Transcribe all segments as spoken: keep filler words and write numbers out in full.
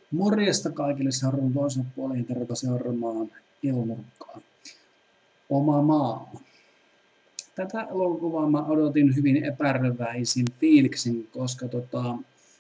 Morjesta kaikille seuraavan toisen puolen tervetuloa seuraamaan Ilonurkkaa. Oma maa. Tätä elokuvaa mä odotin hyvin epäröiväisin fiiliksin, koska tota,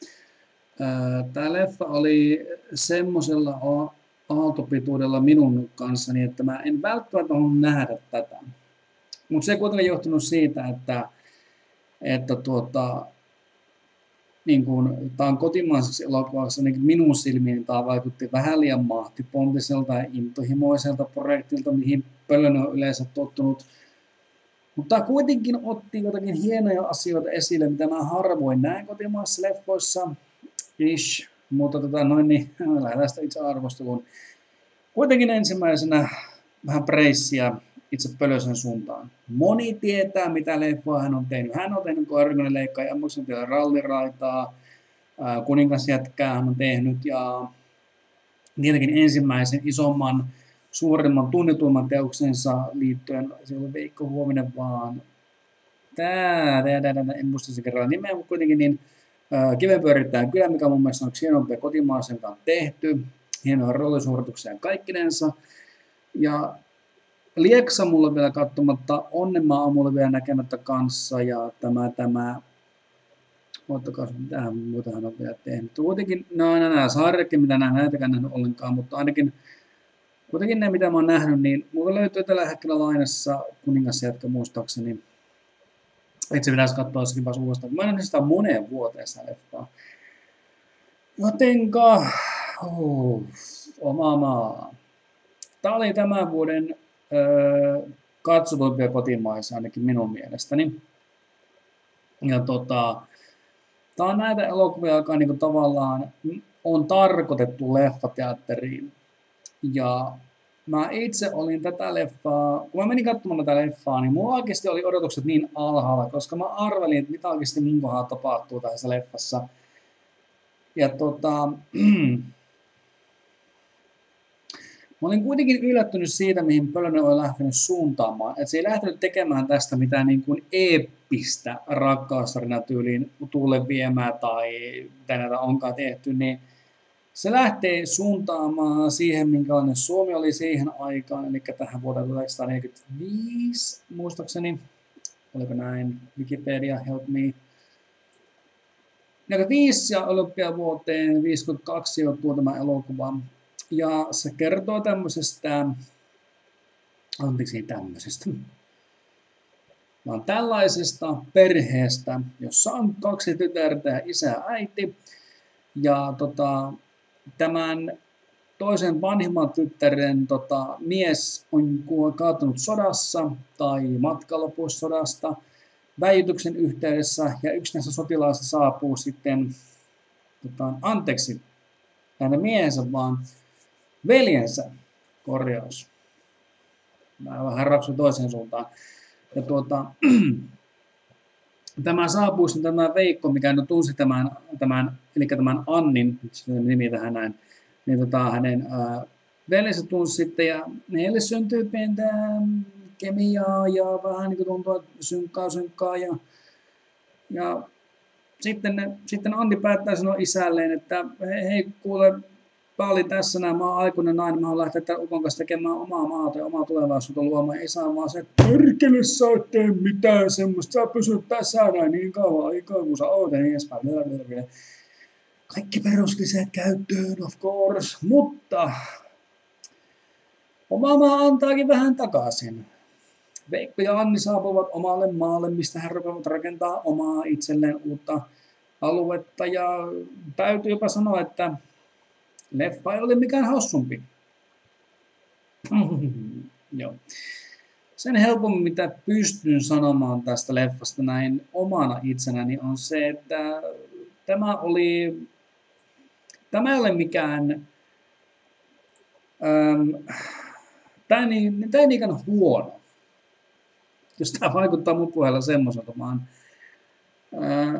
tämä leffa oli semmosella aaltopituudella minun kanssani, että mä en välttämättä halunnut nähdä tätä. Mutta se ei kuitenkaan johtunut siitä, että, että tuota, niin kuin, tämä on kotimaisessa elokuvassa, niin minun silmiin tämä vaikutti vähän liian mahtipontiselta ja intohimoiselta projektilta, mihin Pölönen on yleensä tottunut. Mutta tämä kuitenkin otti jotakin hienoja asioita esille, mitä mä harvoin näen kotimaisissa leffoissa. Ish. Mutta tota, noin niin, lähdetään sitä itse arvosteluun. Kuitenkin ensimmäisenä vähän preissiä itse Pölösen suuntaan. Moni tietää, mitä leffoa hän on tehnyt. Hän on tehnyt Koirakoinen leikkaaja, Ammuksen vielä ralliraitaa, Kuningasjätkää hän on tehnyt ja tietenkin ensimmäisen isomman, suurimman, tunnetuimman teoksensa liittyen, se oli Veikko Huovinen vaan, tää, tää, tää, tää en muista se kerran nimeä, mutta kuitenkin niin Kivenpyörittäjän kylä, mikä mun mielestä on yksi hienompia kotimaisen, mitä on tehty, hienoja rollisuorituksia kaikkinensa, ja Lieksa mulla vielä katsomatta, Onnenmaa on mulla vielä näkemättä kanssa, ja tämä, tämä, ottakaa, mitähän muuta hän on vielä tehnyt. Kuitenkin, no aina nämä Saarikin, mitä nämä näitäkään nähnyt ollenkaan, mutta ainakin, kuitenkin ne, mitä mä oon nähnyt, niin mulla löytyy tällä hetkellä lainassa Kuningasjätkä muistaakseni. Itse pitäisi katsoa jossakin vaiheessa uudestaan. Mä en ole sitä moneen vuoteen sitä leffaa. Jotenka, oh, oma maa. Tää oli tämän vuoden öö, katsotuimpia kotimaisia ainakin minun mielestäni. Ja tota, tää on näitä elokuvia, jotka niinku tavallaan on tarkoitettu leffateatteriin. Ja mä itse olin tätä leffaa, kun mä menin katsomaan tätä leffaa, niin mulla oikeasti oli odotukset niin alhaalla, koska mä arvelin, että mitä oikeasti mun kohdalla tapahtuu tässä leffassa. Ja tota, mä olin kuitenkin yllättynyt siitä, mihin Pölönen oli lähtenyt suuntaamaan. Että se ei lähtenyt tekemään tästä mitään niin kuin eeppistä rakkaustarina-tyyliin Tuulen viemää tai mitä näitä onkaan tehty, niin se lähtee suuntaamaan siihen, minkälainen Suomi oli siihen aikaan, eli tähän vuoteen tuhatyhdeksänsataaneljäkymmentäviisi, muistaakseni. Oliko näin? Wikipedia, help me. neljäkymmentäviisi ja olympiavuoteen viisikymmentäkaksi sijoittuu tämä elokuva. Ja se kertoo tämmöisestä, anteeksi tämmöisestä, vaan tällaisesta perheestä, jossa on kaksi tytärtä ja isä ja äiti. Ja tota, tämän toisen vanhimman tyttären tota, mies on kaatunut sodassa tai matkalla pois sodasta väijytyksen yhteydessä, ja yksi näistä sotilaista saapuu sitten, tota, anteeksi, hänen miehensä, vaan veljensä, korjaus. Mä vähän rapsun toiseen suuntaan. Ja tuota, tämä saapuu sitten tämä Veikko, mikä nyt tunsi tämän, tämän, eli tämän Annin, nimi tähän näin, niin tota, hänen ää, veljensä tunsi sitten, ja heille syntyy pientä kemiaa, ja vähän niin kuin tuntuu, että synkkaa, synkkaa, ja, ja sitten, ne, sitten Anni päättää sanoa isälleen, että hei kuule, mä olin tässä näin, mä oon aikuinen nainen, mä oon lähteä tämän ukon kanssa tekemään omaa maata ja omaa tulevaisuutta luomaan. Ei saa vaan se, että perkele sä et tee mitään semmoista, sä pysyt tässä näin niin kauan aikaa, kun sä oot ja niin edespäin. Kaikki peruskliseet käyttöön, of course, mutta oma maa antaakin vähän takaisin. Veikko ja Anni saapuvat omalle maalle, mistä he rupeavat rakentaa omaa itselleen uutta aluetta, ja täytyy jopa sanoa, että leffa ei ole mikään hassumpi. Joo. Sen helpommin, mitä pystyn sanomaan tästä leffasta näin omana itsenäni, on se, että tämä oli, tämä ei ole mikään, ähm, tämä ei, tämä ei niinkään huono, jos tämä vaikuttaa mun puheella semmoiselta, vaan äh,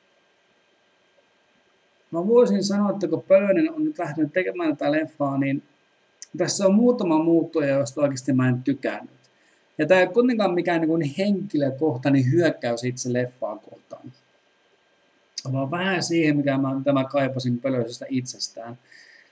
mä voisin sanoa, että kun Pölönen on nyt lähtenyt tekemään tätä leffaa, niin tässä on muutama muuttuja, joista oikeasti mä en tykännyt. Ja tämä ei ole kuitenkaan mikään niin henkilökohtainen hyökkäys itse leffaa kohtaan, vaan vähän siihen, mikä mä, mitä mä kaipasin Pölösestä itsestään.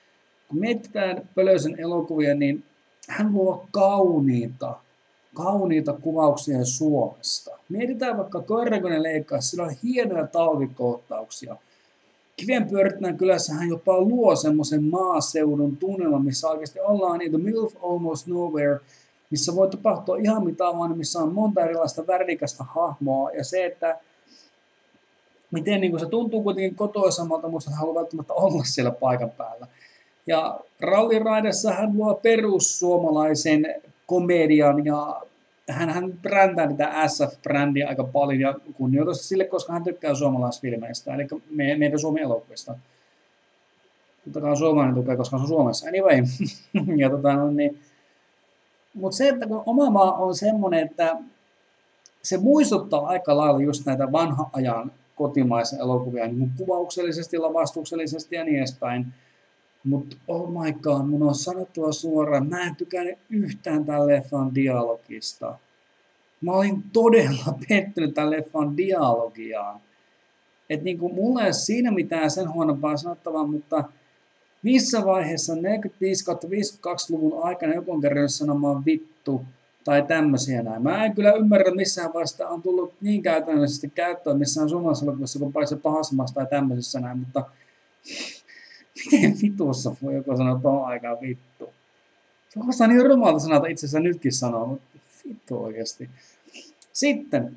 kun mietitään Pölösen elokuvia, niin hän luo kauniita, kauniita kuvauksia Suomesta. Mietitään vaikka Koirakoinen leikkaus, sillä on hienoja talvikohtauksia. Kivenpyörittäjän kylässä hän jopa luo semmoisen maaseudun tunnelman, missä oikeasti ollaan in the middle of almost nowhere, missä voi tapahtua ihan mitä vaan, missä on monta erilaista värikästä hahmoa. Ja se, että miten niin se tuntuu kuitenkin kotoisammalta, mutta hän haluaa välttämättä olla siellä paikan päällä. Ja Rally Raidessa hän luo perussuomalaisen komedian ja hän, hän brändää niitä S F-brändiä aika paljon ja kunnioitusta sille, koska hän tykkää suomalaisfilmeistä, eli me, meidän Suomen elokuvista. Totta kai suomalainen tukee, koska se on Suomessa. Anyway. ja tota, no, niin. Mutta se, että kun oma maa on semmoinen, että se muistuttaa aika lailla just näitä vanhan ajan kotimaisen elokuvia niin kuvauksellisesti, lavastuksellisesti ja niin edespäin. Mutta oh my god, mun on sanottava suoraan, mä en tykännyt yhtään tämän leffan dialogista. Mä olin todella pettynyt tämän leffan dialogiaan. Että niinku mulla ei ole siinä mitään sen huonompaa sanottavaa, mutta missä vaiheessa neljäkymmentäviisi viisikymmentäkaksi-luvun aikana joku on kerran sanomaan vittu tai tämmöisiä näin. Mä en kyllä ymmärrä missään vaiheessa on tullut niin käytännöllisesti käyttöön missään suomalaisessa elokuvassa kuin paitsi pahasemassa tai tämmöisessä näin, mutta miten vitussa voi joku sanoa tuohon aikaan vittu? Se on vasta niin rumalta sanata itse asiassa nytkin sanoa, mutta vittu oikeasti. Sitten,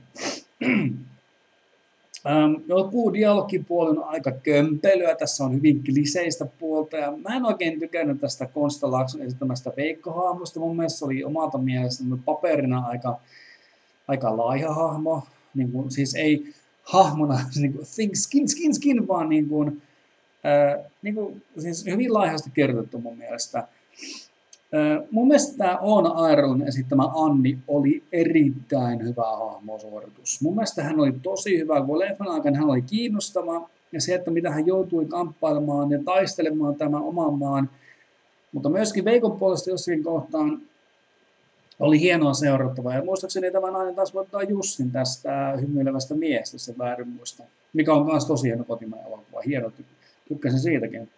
ähm, joku dialogipuoli on aika kömpelyä, tässä on hyvin kliseistä puolta, ja mä en oikein tykännyt tästä Konsta Laakson esittämästä Veikko-hahmosta, mun mielestä se oli omalta mielestä paperina aika, aika laiha hahmo, niin kuin, siis ei hahmona niin kuin, think skin, skin, skin, vaan niin kuin, äh, niin kuin, siis hyvin laihasti kirjoitettu mun mielestä. Äh, mun mielestä tämä Oona Airolin esittämä Anni oli erittäin hyvä hahmosuoritus. Mun mielestä hän oli tosi hyvä, kun leffan aikana hän oli kiinnostava, ja se, että mitä hän joutui kamppailemaan ja taistelemaan tämän oman maan, mutta myöskin Veikon puolesta jossakin kohtaan oli hienoa seurattavaa. Ja muistaakseni tämä nainen taas voittaa Jussin tästä hymyilevästä miestä, se väärin muista, mikä on myös tosi hieno kotimainen elokuva. Hieno, tykkäsin siitäkin.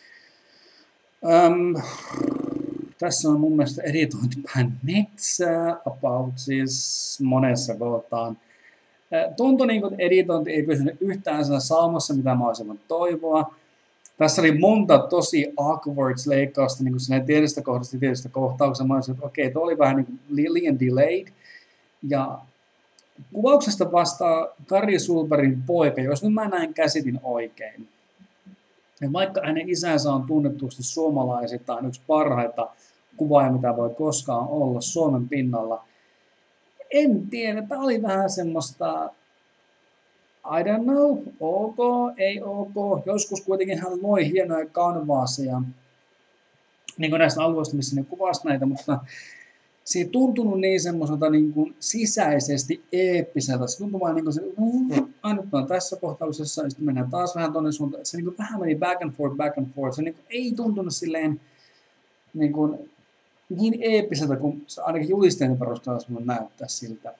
Öm, tässä on mun mielestä editointipäin metsää, about siis monessa kohtaan. Tuntui niin kuin, että editointi ei pysynyt yhtään siinä saamassa, mitä mä olisin voinut toivoa. Tässä oli monta tosi awkward-leikkausta niin kuin tietystä kohdasta ja tietystä kohtauksesta. Mä olisin, että okei, okay, tuo oli vähän niin kuin liian delayed. Ja kuvauksesta vastaa Kari Sulbergin poika, jos nyt mä näin käsitin oikein. Ja vaikka hänen isänsä on tunnetusti suomalaisittain yksi parhaita kuvaajia, mitä voi koskaan olla Suomen pinnalla, en tiedä, tämä oli vähän semmoista, I don't know, ok, ei ok. Joskus kuitenkin hän loi hienoja kanvaaseja, niin kuin näistä alueista, missä ne kuvasi näitä, mutta se ei tuntunut niin semmoiselta niin kuin sisäisesti eeppiseltä. Se tuntui vaan niin kuin se, uh, ainut on tässä kohtauksessa, ja sitten mennään taas vähän tuonne suuntaan. Se niin kuin vähän meni back and forth, back and forth. Se niin kuin ei tuntunut silleen niin, kuin, niin eeppiseltä, kuin se ainakin julisteiden perusteella semmoinen näyttää siltä.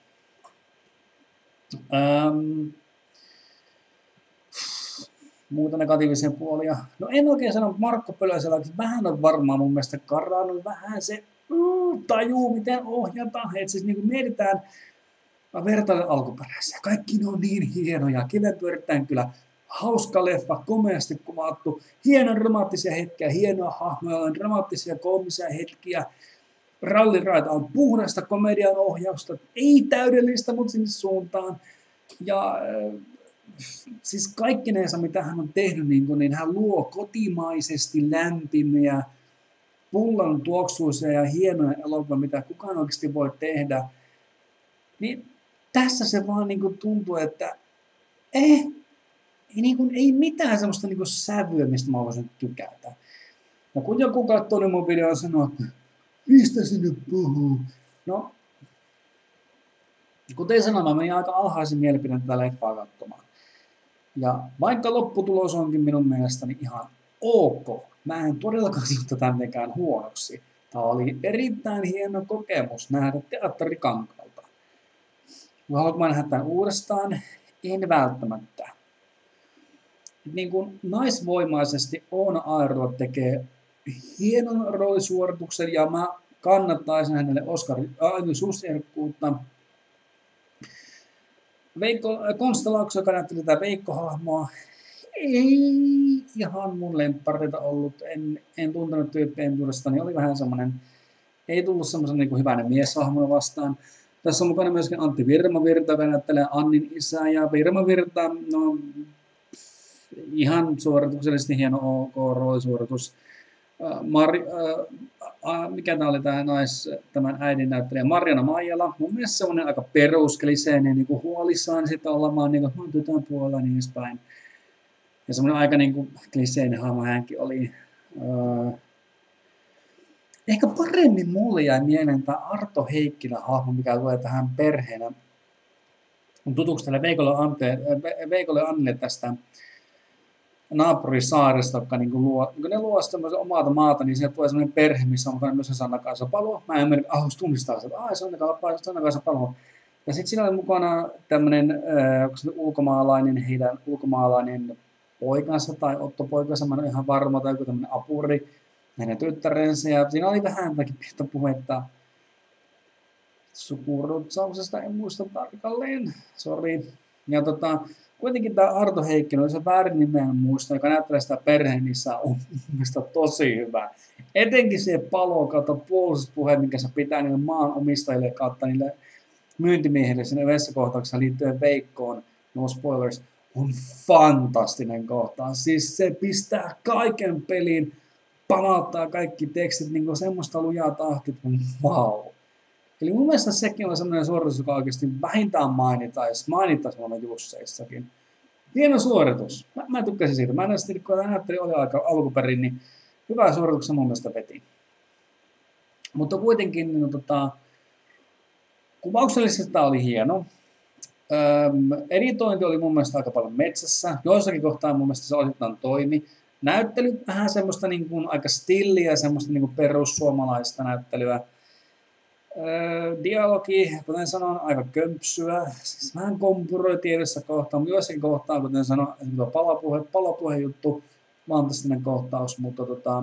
Um, muuta negatiivisia puolia. No en oikein sano, että Markko Pölösellä vähän on varmaan mun mielestä karannut vähän se mm, tajuu, miten ohjataan. Että siis niin kuin mietitään, mä vertailen alkuperäisiä. Kaikki ne on niin hienoja. Kivenpyörittäjän kyllä hauska leffa, komeasti kuvattu, hienon dramaattisia hetkiä, hienoa hahmoja, dramaattisia koomisia hetkiä. Rally Raid on puhdasta komedian ohjausta, ei täydellistä, mutta sinne suuntaan. Ja siis kaikkinensa, mitä hän on tehnyt, niin, kun, niin hän luo kotimaisesti lämpimiä, pullan tuoksuisia ja hienoja elokuvia, mitä kukaan oikeasti voi tehdä. Niin tässä se vaan niin kuin tuntuu, että eh, ei, niin kuin, ei mitään semmoista niin kuin sävyä, mistä mä voisin tykätä. Ja kun joku katsoo niin mun videoa ja sanoo, että mistä sinne puhuu? No, kuten sanoin, mä menin aika alhaisen mielipiden tätä leffaa katsomaan. Ja vaikka lopputulos onkin minun mielestäni ihan ok, mä en todellakaan sano tätä mitenkään huonoksi. Tämä oli erittäin hieno kokemus nähdä teatterikankalta. Haluanko mä nähdä tämän uudestaan? En välttämättä. Niin kuin naisvoimaisesti Oona Airolo tekee hienon roolisuorituksen ja mä kannattaisin hänelle Oscar Susi-ehdokkuutta. Veikko Konstalaakso, joka näytteli tätä Veikko-hahmoa, ei ihan mun lemppareita ollut. En, en tuntenut tyyppien tuudesta, niin oli vähän semmoinen, ei tullut semmoisen niin kuin hyvänen mieshahmona vastaan. Tässä on mukana myöskin Antti Virmavirta, joka näyttelee Annin isää, ja Virmavirta, no ihan suorituksellisesti hieno ok roolisuoritus. Mari, äh, mikä tämä oli tämä nais, tämän äidin näyttelijä, Marjana Maijala, mun mielestä semmoinen aika peruskliseinen, niin kuin huolissaan sitä olemaan, niin kuin tytön puolella niin edespäin. Ja semmoinen aika niin kuin kliseinen hahmo hänkin oli. Äh, ehkä paremmin mulle jäi mieleen tämä Arto Heikkilän hahmo, mikä tulee tähän perheenä. On tutuksi tälle Veikolle, Ante, Veikolle Annille tästä naapurisaaresta, jotka niin luo, niin ne luo semmoisen omaa maata, niin sieltä tulee semmoinen perhe, missä on mukana myös Sanna Kaisa-Palo. Mä en mennä, ah, tunnistaa sitä, ah, Sanna Kaisa-Palo. Ja sitten siinä oli mukana tämmöinen äh, ulkomaalainen, heidän ulkomaalainen poikansa tai Otto poikansa, mä en ole ihan varma, tai joku tämmöinen apuri, hänen tyttärensä. Ja siinä oli vähän jotakin pientä puhetta sukurutsauksesta, en muista tarkalleen, sori. Ja tota, kuitenkin tämä Arto Heikkinen oli se väärin nimeä muista, joka näyttelee sitä perheen, niissä on mielestäni tosi hyvä. Etenkin se palo kautta puolustuspuhe, minkä se pitää niille maanomistajille kautta niille myyntimiehille sinne vessakohtauksessa liittyen Veikkoon, no spoilers, on fantastinen kohtaus. Siis se pistää kaiken pelin, pamauttaa kaikki tekstit niin semmoista lujaa tahtia, että vau. Eli mun mielestä sekin on semmoinen suoritus, joka oikeasti vähintään mainittaisi, mainittaisi olemme Jusseissakin. Hieno suoritus. Mä, mä tykkäsin siitä. Mä en edes, kun tämä näytteli oli aika alkuperin, niin hyvä suorituksen mun mielestä veti. Mutta kuitenkin niin, tota, kuvauksellisesti tämä oli hieno. Öm, editointi oli mun mielestä aika paljon metsässä. Joissakin kohtaa mun mielestä se osittain toimi. Näyttely vähän semmoista niin kuin, aika stilliä, semmoista niin kuin perussuomalaista näyttelyä. Öö, dialogi, kuten sanoin, aika kömpsyä. Siis vähän kompuroi tietyssä kohtaa, mutta joissakin kohtaa, kuten sanoin, palopuhe, palopuhe juttu, fantastinen kohtaus, mutta tota,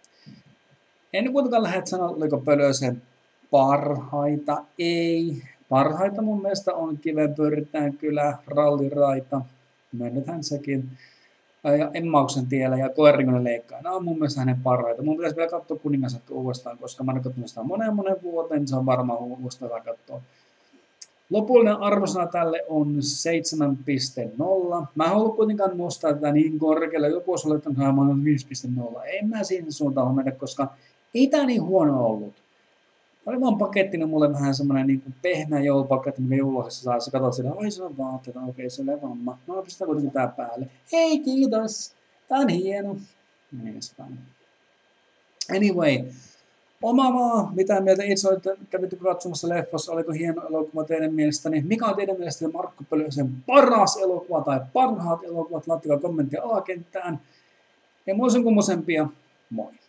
en kuitenkaan lähde sanoa, oliko Pölösen parhaita. Ei. Parhaita mun mielestä on Kivenpyöritään kylä, Ralliraita, myönnetään sekin. Ja Emmauksen tiellä ja Koirinkonen leikkaa. Nämä on mun mielestä hänen parhaita. Mun pitäisi vielä katsoa Kuningasakko uudestaan, koska mä en ole katsonut sitä monen monen vuoteen, niin se on varmaan uudestaan katsoa. Lopullinen arvosana tälle on seitsemän pilkku nolla. Mä en halua kuitenkaan nostaa tätä niin korkealle. Joku olisi olettanut, että mä olen viisi pilkku nolla. En mä siihen suuntaan mennä, koska ei tää niin huono ollut. Tämä oli vaan pakettina mulle vähän semmoinen niin kuin pehmeä joulupaketti, mikä jouluosassa saa. Sä katsot sitä, ai se on vaatteita, okei se on vamma. No pistää kuitenkin tää päälle. Ei kiitos, tää on hieno. Niin edespäin. Anyway, oma maa, mitä mieltä itse olette, kävitte katsomassa leffassa, oliko hieno elokuva teidän mielestäni? Mikä on teidän mielestäni Markku Pölösen paras elokuva tai parhaat elokuvat? Laittakaa kommenttia alakenttään. Ja muisin kummosempia, moi!